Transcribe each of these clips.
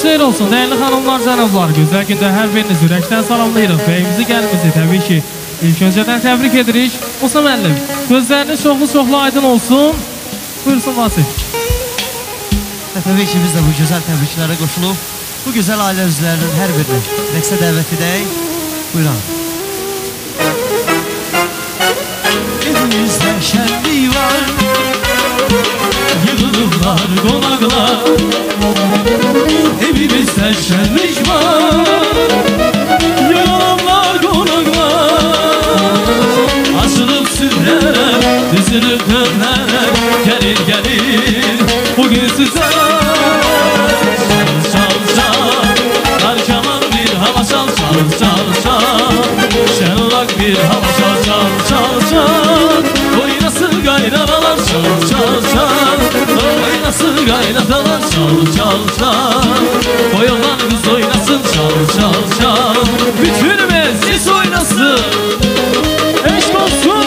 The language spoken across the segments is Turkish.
xeyir olsun değerli hanımlar, cənablar. Gözəl gündə hər biriniz ürəkdən salamlayırıq. Bəyimizi, gəlimizi təbii ki ilk öncədən təbrik edirik. Musa müəllim, gözləriniz çoxlu aydın olsun. Buyursun Vasif. Təbii ki biz də bu gözəl təbriklərə qoşulub bu gözəl ailə üzvlərinin hər birini rəqsə dəvət edək. Buyurun. Evimizdə şənlik var, yığılıblar qonaqlar. Evimizdə şənlik var, yığılıblar qonaqlar. Açılıb süfrələr, düzülüb dönərlər. Gəlir, gəlir bugün sizə. Çal, çal, arkaman bir hava çal, çal, çal, çal. Şenolak bir hava çal, çal, çal, çal. Oynasın qaynanalar, çal, çal, çal. Oynasın qaynanalar, çal, çal, çal. Oyalan kız oynasın, çal, çal, çal. Bütün meclis oynasın. Eşk olsun.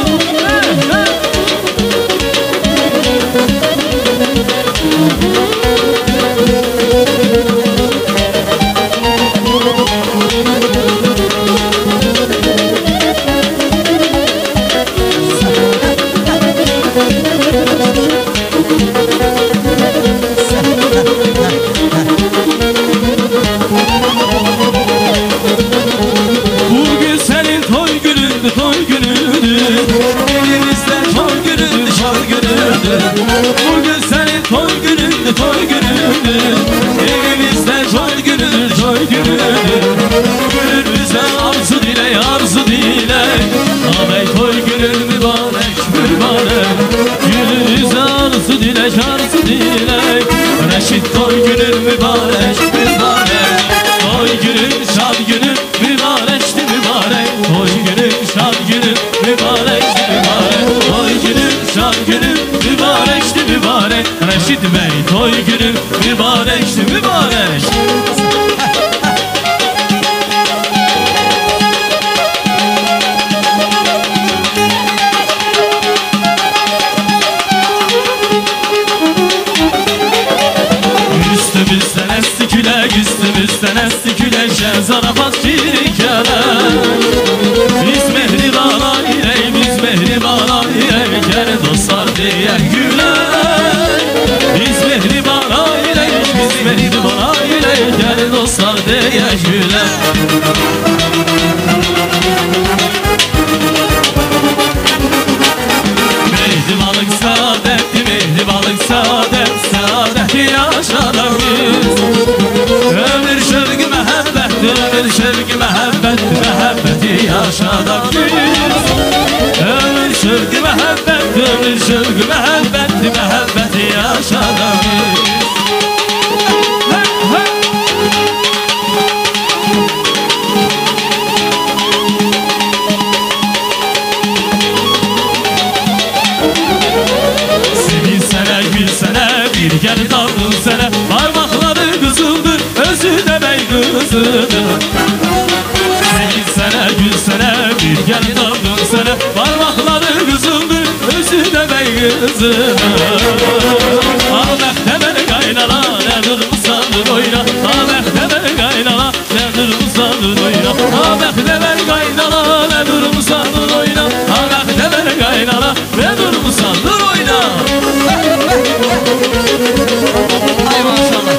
Bugün senin toy günündü, toy günündü. Elimizde toy günündü, toy günündü. Bugün senin toy günündü, toy günündü. Elimizde toy günündü, toy günündü. Günümüze arzu dile, arzu dile. Ağabey toy günün mübarek, mübarek. Günümüze arzu dile, arzu dile. Reşit toy günün mübarek, mübarek. Toy günün, şad günün mübarekti, mübarek. Toy günün, şad günün mübarekti, mübarek. Toy günün, şad günün mübarekti, mübarek. Reşit Bey toy günün mübarekti, mübarek. Üstümüzden esti külek, üstümüzden esti külek. Zarafat şirkele. Biz mehriban ailey, biz mehriban ailey. Gel dostlar diye gülek. Biz mehriban ailey, biz mehriban ailey. Gel dostlar diye gülek. Mehribanlık saadetti, mehribanlık saadet, saadeti yaşadık biz. Ömür şevki mehabbet, ömür şevki mehabbet, mehabbeti yaşadık biz. Ömür şevki mehabbet, ömür şevki mehabbet, mehabbeti yaşadık biz. Sevinsene, gülsene, bir gel davrunsene. Parmakları kızıldır, özü de bey kızıdır. Sevinsene, gülsene, bir gel davrunsene. Parmakları kızıldır, özü de bey kızıdır. Ahmet temel kaynana, nedir musadır oyna. Ahmet temel kaynana, nedir musadır oyna. Ahmet temel kaynana, nedir musadır oyna. Ahmet temel kaynana, nedir musadır oyna. Ay maşallah.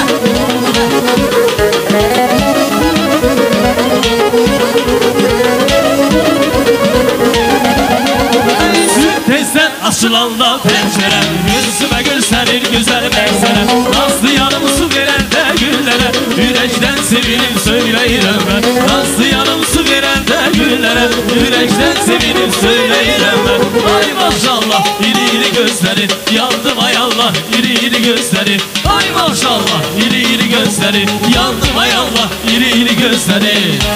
Tezden açılanda pencere, yüzüme gösterir güzel meysere. Nazlı yanım su veren de güllere, yürekten sevinip söyleyirem ben. Nazlı yanım su veren de güllere, yürekten sevinip söyleyirem ben. Ay maşallah, iri iri gözleri, yandım ay Allah, iri iri gözleri. Ay maşallah, iri iri gözleri, yandım ay Allah, iri iri gözleri.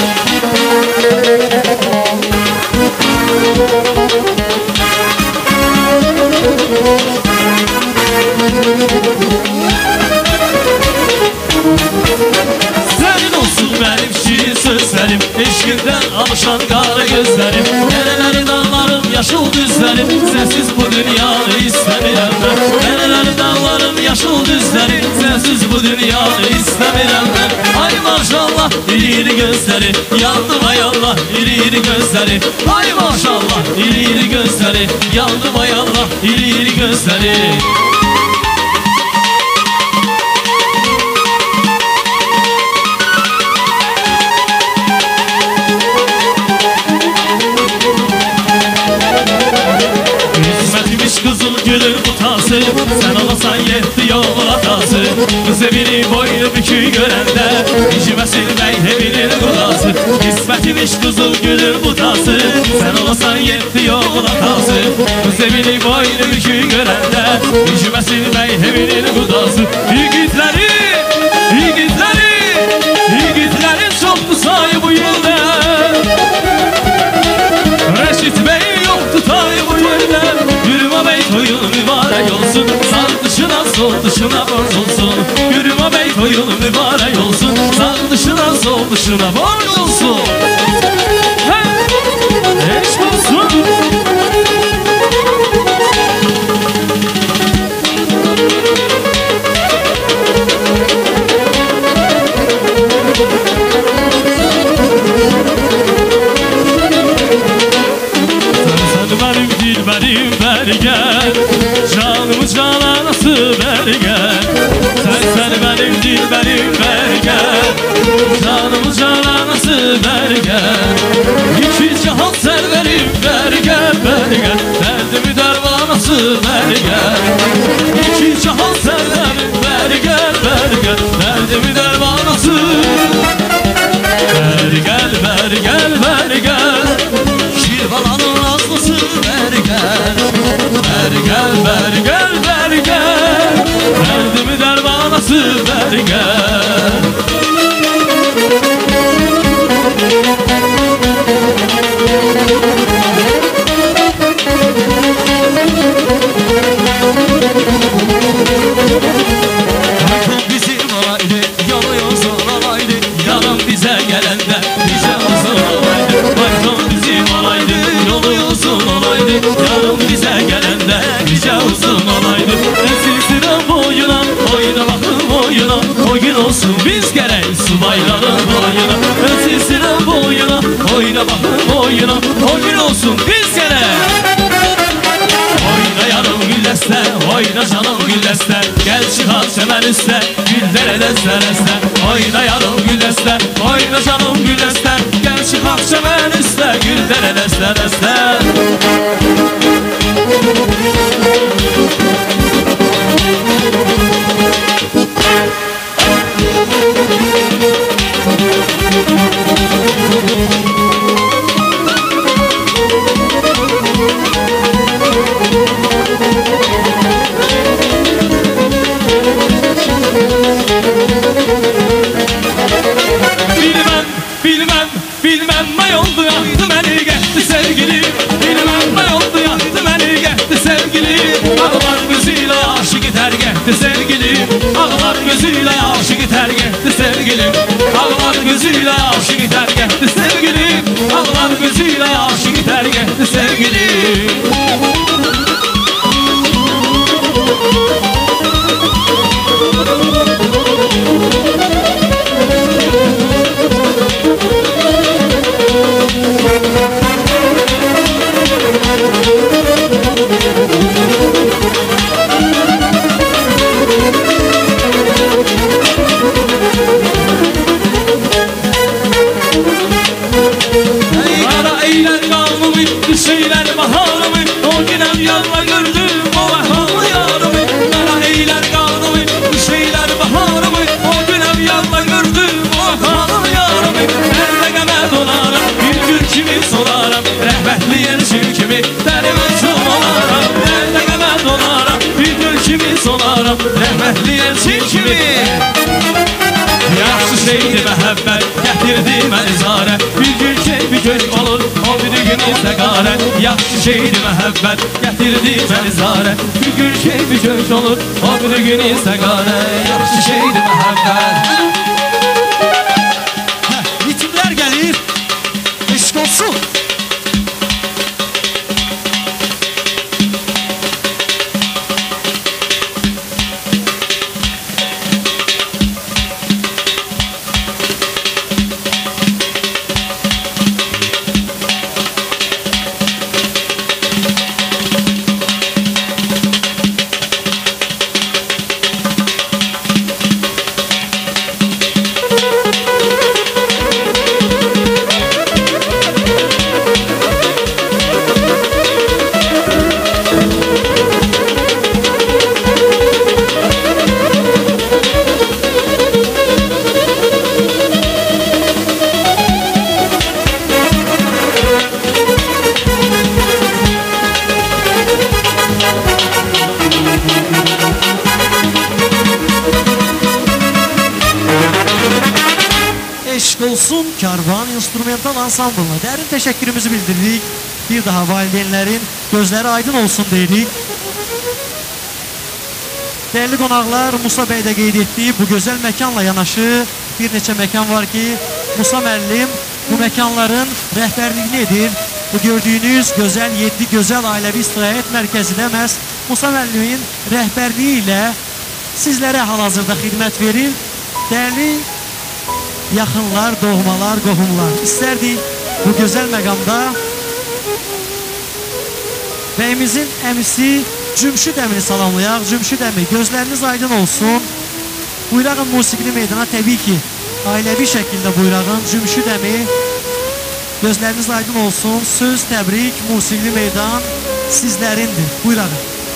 Senin olsun benim şirin sözlerim, eşkinden alışan kara gözlerim. Nereleri dağlarım, yaşıl düzlerim, sensiz bu dünyanı istemiyorum ben. Nereleri dağlarım, yaşıl düzlerim, sensiz bu dünyayı dünyanı istəmirəm mən. Ay maşallah, iri gözləri, yandım ay Allah, iri gözləri. Ay maşallah, iri gözləri, yandım ay Allah, iri gözləri. Kızıl gülün butası, sen olasan yetti yolun atası. Kız evini boynu bükü görəndə, İşiməsin bəyhevinin qulası. İsmetimiş kızıl gülün butası, sen olasan yetti yolun atası. Kız evini boynu bükü görəndə, İşiməsin bəyhevinin qulası. Yiğitlerin çoktu sayı bu yılda. Reşit Bey yoktu sayı bu yılda. Toyun mübarek olsun, sağ dışına sol dışına borç olsun. Yürüme bey toyun mübarek olsun, sağ dışına sol dışına borç olsun. Eş olsun. Benim dilberim bergen, canımı cananası bergen. Sen benim dilberim bergen, canımı cananası bergen. İki cihan serverim bergen, derdimi dermanası bergen. İki cihan serverim bergen, derdimi dermanası. Bergen. Şirvalanın aslısı bergen. Derdimi dermanası bergen. Aykul bizim olaydı, yolu yolsun olaydı. Yarın bize gelende bize uzun olaydı. Aykul bizim olaydı, yolu yolsun olaydı. Yarın bize gelende bize uzun olaydı. Silsile boyuna, oyna bakın boyuna. O gün olsun biz gerek subayların boyuna. Silsile boyuna, oyna bakın boyuna. O gün olsun biz gerek. Oyna yarım güllester, oyna canım güllester. Gel çıkar çemen üstte, güller edezler ester. Oyna yarım güllester, oyna canım güllester. Gel çıkar çemen üstte, güller edezler ester. Bilmem ne oldu yaktı beni gitti sevgilim. Bilmem ne oldu yaktı beni gitti sevgilim. Ağlar gözüyle aşık iter gitti sevgilim. Ağlar gözüyle aşık iter gitti sevgilim. Ağlar gözüyle aşık iter gitti sevgilim. Ağlar gözüyle aşık iter gitti sevgilim. Şeyler baharımı, o günem yanla gördüm o vefalı yarımı. Bana eyler kanımı, bu şeyler baharımı, o günem yanla gördüm o vefalı yarımı. Nerede geme dolarım, bir gün kimi solarım, rəhbətli yenişim kimi derime çoğalarım. Nerede geme dolarım, bir gün kimi solarım, rəhbətli yenişim kimi. Yaxşı şeydi məhəbbət, gətirdi məni zarə. Bir gün keyfi kök olur, o bir gün istəqarət. Yaxşı şeydi məhəbbət, gətirdi məni zarə. Bir gün keyfi kök olur, o bir gün istəqarət. Yaxşı şeydi məhəbbət. Ritimlər gəlir, eşq olsun. Eşq olsun Karvan instrumental ansamblına dərin təşəkkürümüzü bildiririk. Bir daha valideynlərin gözləri aydın olsun deyirik. Değerli qonaqlar, Musa bəy də qeyd etdiyi bu gözəl məkanla yanaşı bir neçə məkan var ki, Musa müəllim bu məkanların rəhbərliyini edir. Bu gördüyünüz gözəl 7 gözəl ailəvi istirahət mərkəzi də məhz Musa müəllimin rəhbərliyi ilə sizlərə hal-hazırda xidmət verir. Değerli yaxınlar, doğmalar, qohumlar, istərdik bu gözəl məqamda bəyimizin əmisi Cümşüd əmini salamlayaq. Cümşüd əmi, gözləriniz aydın olsun. Buyurağın musiqili meydana, təbii ki, ailəvi şəkildə buyurağın Cümşüd əmi, gözləriniz aydın olsun. Söz, təbrik, musiqili meydan sizlərindir. Buyurağın.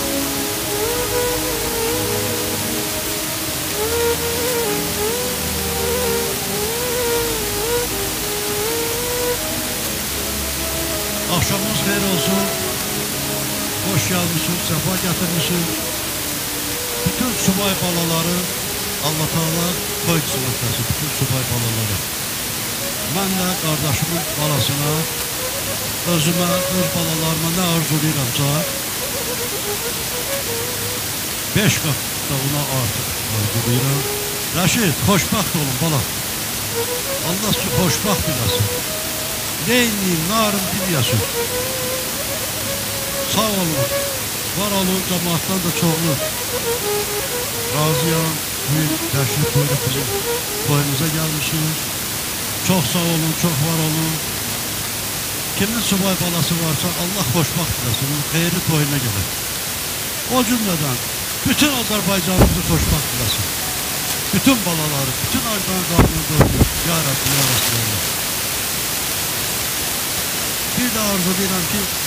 Akşamınız xeyir olsun. Hoş gelmişsiniz, sefa getirmişsiniz. Bütün subay balaları Allah Teala toy qismət etsin, bütün subay balaları. Mən də qardaşımın balasına, özümə, öz balalarıma nə arzulayıramsa 5 qat da ona artıq arzulayıram. Rəşid, xoşbaxt olun bala. Allah sizi xoşbaxt biləsin. Neyniyim, narım bilməsin. Sağ olun, var olun, cemaattan da çoğlu. Razıyam, bugün təşrif buyurup bizim toyumuza gelmişsiniz. Çok sağ olun, çok var olun. Kimin subay balası varsa Allah xoşbaxt biləsin, xeyirli toyuna gelir. O cümleden bütün Azerbaycanımızı xoşbaxt biləsin. Bütün balaları, bütün Ardahan qanunu doğru. Ya Rabbi, ya Resulallah. Bir de arzu edirəm ki,